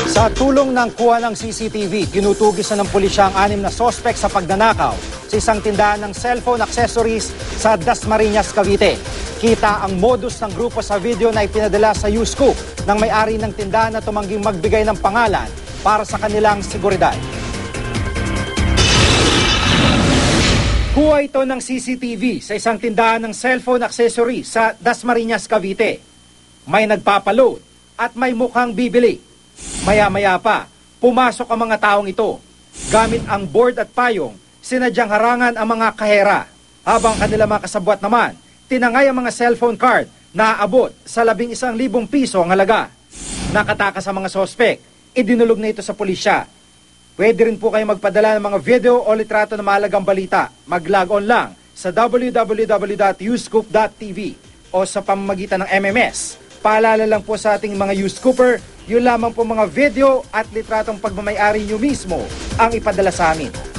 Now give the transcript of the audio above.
Sa tulong ng kuha ng CCTV, tinutugis na ng pulisya ang 6 na sospek sa pagnanakaw sa isang tindahan ng cellphone accessories sa Dasmariñas, Cavite. Kita ang modus ng grupo sa video na ipinadala sa Uscoop ng may-ari ng tindahan na tumangging magbigay ng pangalan para sa kanilang seguridad. Kuha ito ng CCTV sa isang tindahan ng cellphone accessories sa Dasmariñas, Cavite. May nagpapaload at may mukhang bibili. Maya-maya pa, pumasok ang mga taong ito. Gamit ang board at payong, sinadyang harangan ang mga kahera. Habang kanila mga kasabwat naman, tinangay ang mga cellphone card na aabot sa 11,000 piso ang halaga. Nakatakas sa mga sospek, idinulog na ito sa pulisya. Pwede rin po kayo magpadala ng mga video o litrato na mahalagang balita. Mag-log on lang sa www.uscoop.tv o sa pamamagitan ng MMS. Paalala lang po sa ating mga Uscooper, yun lamang po mga video at litratong pagmamayari nyo mismo ang ipadala sa amin.